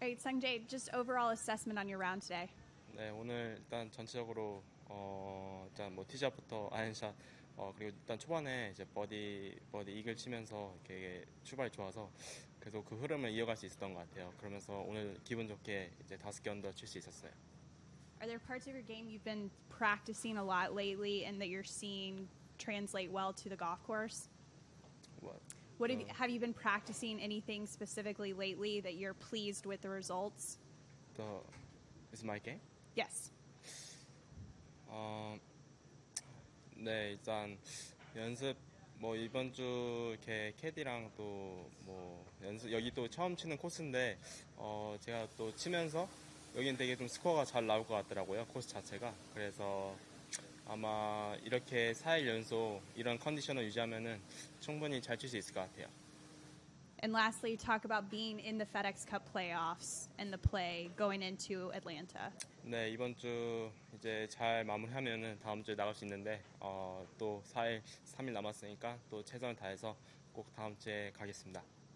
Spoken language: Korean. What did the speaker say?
Right, Sungjae, just overall assessment on your round today. 네, 오늘 일단 전체적으로 일단 뭐 티샷부터 아이언샷 그리고 일단 초반에 이제 버디 이글 치면서 이렇게 출발이 좋아서 계속 그 흐름을 이어갈 수 있었던 것 같아요. 그러면서 오늘 기분 좋게 이제 5개 언더 칠 수 있었어요. Are there parts of your game you've been practicing a lot lately and that you're seeing translate well to the golf course? What? Have you been practicing anything specifically lately that you're pleased with the results? Is my game? Yes. 네, 일단 연습 뭐 이번 주 이렇게 캐디랑 또 뭐 연습 여기 또 처음 치는 코스인데 제가 또 치면서 여기는 되게 좀 스코어가 잘 나올 것 같더라고요, 코스 자체가. 그래서 아마 이렇게 4일 연속 이런 컨디션을 유지하면은 충분히 잘 칠 수 있을 것 같아요. And lastly, talk about being in the FedEx Cup playoffs and the play going into Atlanta. 네, 이번 주 이제 잘 마무리하면은 다음 주에 나갈 수 있는데 또 3일 남았으니까 또 최선을 다해서 꼭 다음 주에 가겠습니다.